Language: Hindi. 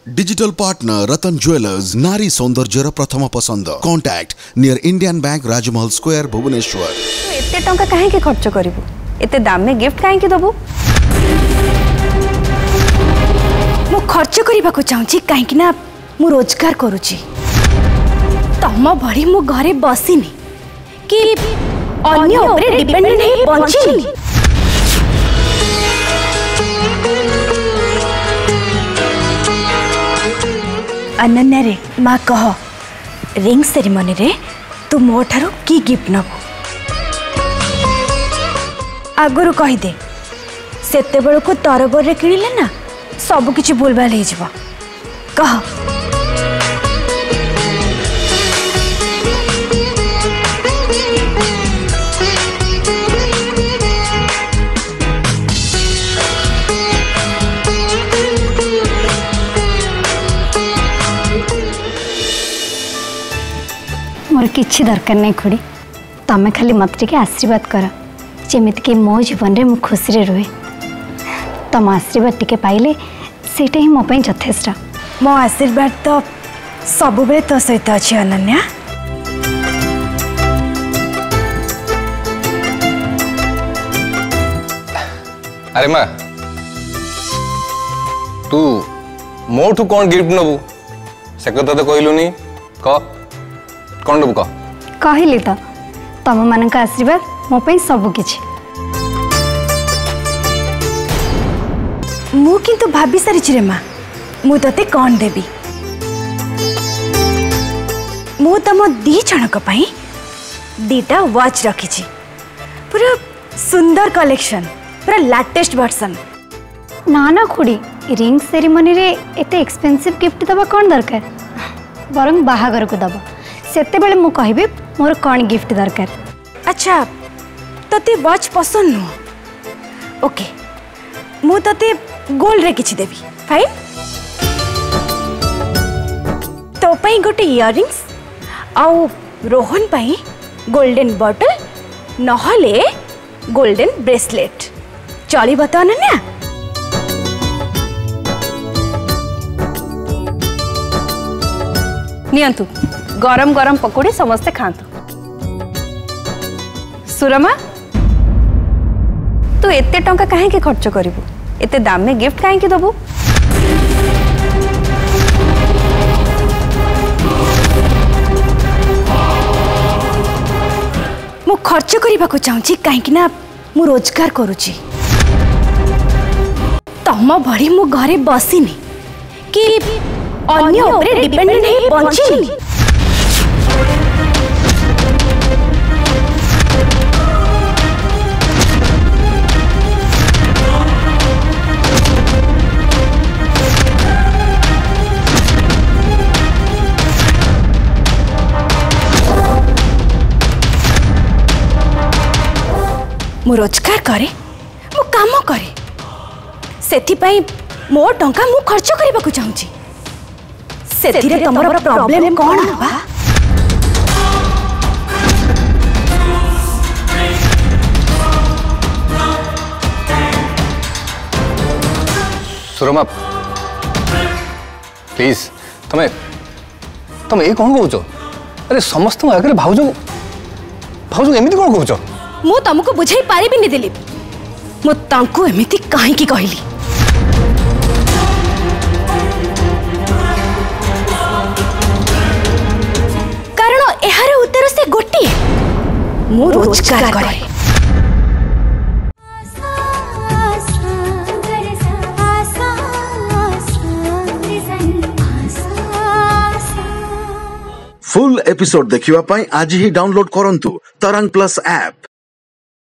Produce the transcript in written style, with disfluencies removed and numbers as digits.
डिजिटल पार्टनर रतन ज्वेलर्स नारी सौंदर्यर प्रथम पसंद contact near Indian bank Rajmahal square Bhubaneswar. एते टंका काहे के खर्च करिवु एते दाम में गिफ्ट काहे के दबु मु खर्च करबा को चाहूची काहे कि ना मु रोजगार करूची तम भरी मु घरे बसिनी कि अन्य ऊपर डिपेंडेंट हे बंचिनी। अनन्या रे माँ कह रिंग सेरेमनी रे तू मो ठारो की गिफ्ट नबु आगुरु कहि दे सेते बेल को तरबर रे किଣିले ना सब किछि भूलभाल हे जिवो कह। मोर किछि दरकार नहीं खुड़ी तमें खाली मत टिके आशीर्वाद कर जेमिति कि मो जीवन रे मु खुशी रे रहे तम आशीर्वाद टिके पाइले सेटा ही मो पई यथेष्ट। मो आशीर्वाद तो सब बेले तो सहित अछि अनन्या। अरे माँ तू मोठू कौन गिफ्ट नबू से कथा तो कहलुनी कह कौन नबू कह कहली तो तम मानक आशीर्वाद मो पई सब किछि। मु किंतु भाभी सारी रे माँ मु तते कौन देबी मु तम दी जनक पई दीटा वॉच रखिछि पूरा सुंदर कलेक्शन पूरा लेटेस्ट वर्जन। ना ना खुड़ी रिंग सेरेमनी रे एते एक्सपेंसिव गिफ्ट दबा कौन दरकार बरंग बाहागर को दबा सेते बेले मु कहबे मोर कौन गिफ्ट दरकार। अच्छा तते वॉच पसंद नु ओके मु तते गोल्ड रे किछि देबी फाइन तो पई गोटे इयरिंग्स आउ रोहन पई गोल्डन बॉटल नहले गोल्डन ब्रेसलेट चली बता अनन्या। नियंतु गरम गरम पकोड़ी समस्ते खातु। सुरमा तू एते टंका काहे के खर्च करिवु एते दाम में गिफ्ट काहे के दबु मु खर्च करबा को चाहूची काहे कि ना मु रोजगार करूची तम भरी मु घरे बसिनी कि अन्य ऊपर डिपेंडेंट हे बंचिनी। मु रोजगार करे मु काम करे सेथि पई मो टंका मु खर्च करबा को चाहूची सेथि रे तमरो प्रॉब्लम कोन बा। सुरमा प्लीज तमे तमे ए कोन कहउचो अरे समस्त आगे भाउजो भाउजो एमिति कोन कहउचो मु तुमको बुझाई पारिबि नि दिलीप मु तांको एमिति काहे की कहली कारण एहारे उत्तर से गोटी मु रोजगार करे। फुल एपिसोड देखिवा पाई आज ही डाउनलोड करंतु तरंग प्लस ऐप।